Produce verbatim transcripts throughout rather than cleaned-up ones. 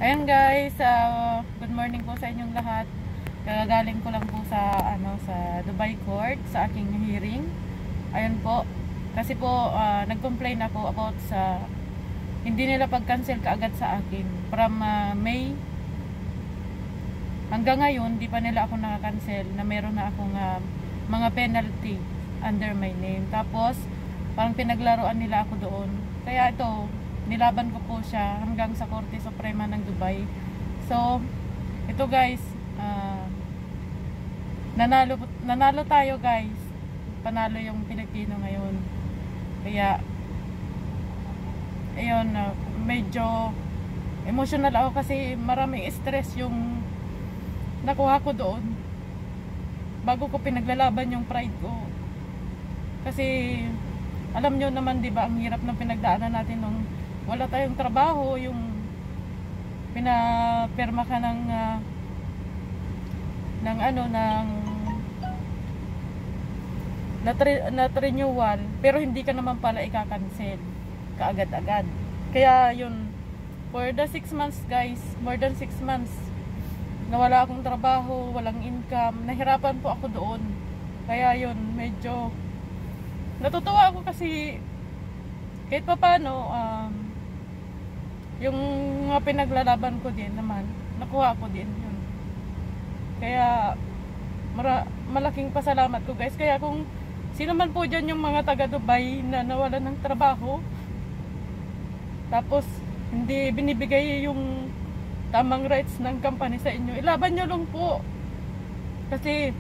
Ayan guys, uh, good morning po sa inyong lahat. Kagagaling ko lang po sa ano sa Dubai Court sa aking hearing. Ayun po. Kasi po uh, nag-complain ako about sa hindi nila pag-cancel kaagad sa akin. From uh, May hanggang ngayon, di pa nila ako naka-cancel na meron na akong uh, mga penalty under my name. Tapos parang pinaglaruan nila ako doon. Kaya ito, nilaban ko po siya hanggang sa Korte Suprema ng Dubai. So, ito guys, uh, nanalo, nanalo tayo guys. Panalo yung Pilipino ngayon. Kaya, ayun, uh, medyo emotional ako kasi maraming stress yung nakuha ko doon. Bago ko pinaglalaban yung pride ko. Kasi, alam nyo naman diba, ang hirap ng pinagdaanan natin nung wala tayong trabaho, yung pinapirma ka ng uh, ng ano ng not renewal, pero hindi ka naman pala ika-cancel kaagad-agad. Kaya yun, for the six months guys, more than six months na wala akong trabaho, walang income, nahirapan po ako doon. Kaya yun, medyo natutuwa ako kasi kahit pa paano um, yung mga pinaglalaban ko din naman, nakuha ko din yun. Kaya mara, malaking pasalamat ko guys. Kaya kung sino man po dyan yung mga taga Dubai na nawalan ng trabaho, tapos hindi binibigay yung tamang rights ng company sa inyo, ilaban nyo lang po. Kasi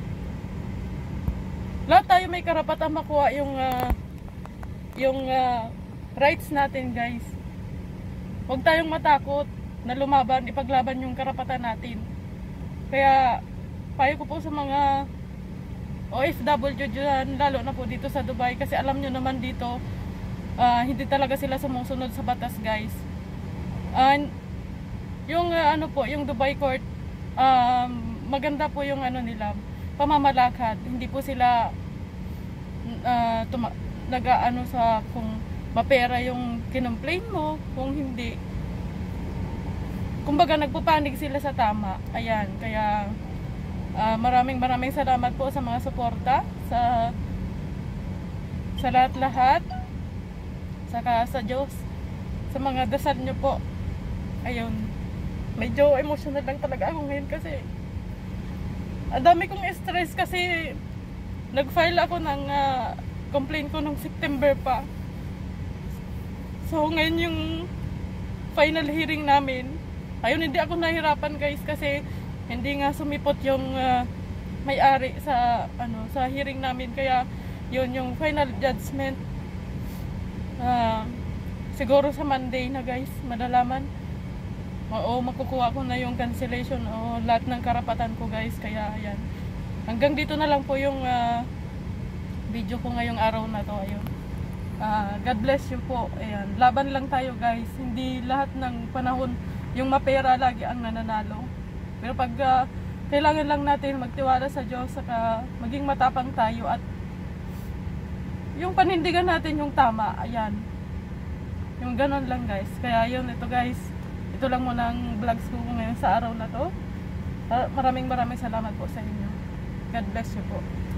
lahat tayo may karapatan makuha yung uh, yung uh, rights natin guys. Huwag tayong matakot na lumaban, ipaglaban yung karapatan natin. Kaya payo ko po sa mga O F W dyan, lalo na po dito sa Dubai, kasi alam nyo naman dito uh, hindi talaga sila sumusunod sa batas guys. And yung uh, ano po, yung Dubai Court, um, maganda po yung ano nila, pamamalakad. Hindi po sila uh, nag-ano sa kung mapera yung kinomplain mo, kung hindi. Kumbaga nagpupanig sila sa tama. Ayan, kaya uh, maraming maraming salamat po sa mga suporta, sa sa lahat-lahat, saka sa Diyos, sa mga dasal nyo po. Ayun, medyo emotional lang talaga ako ngayon kasi ang dami kong stress kasi nag-file ako ng uh, complaint ko nung September pa. So ngayon yung final hearing namin, ayun, hindi ako nahirapan guys kasi hindi nga sumipot yung uh, may-ari sa ano sa hearing namin. Kaya yun yung final judgment. Uh, siguro sa Monday na guys, madalaman. O makukuha ko na yung cancellation o lahat ng karapatan ko guys. Kaya ayan, hanggang dito na lang po yung uh, video ko ngayong araw na to. Ayun, uh, God bless you po. Ayan, laban lang tayo guys. Hindi lahat ng panahon yung mapera lagi ang nananalo. Pero pag uh, kailangan lang natin magtiwala sa Diyos, saka maging matapang tayo at yung panindigan natin yung tama. Ayan, yung ganon lang guys. Kaya yun, ito guys, ito lang muna ang vlogs ko ngayon sa araw na to. Maraming maraming salamat po sa inyo. God bless you po.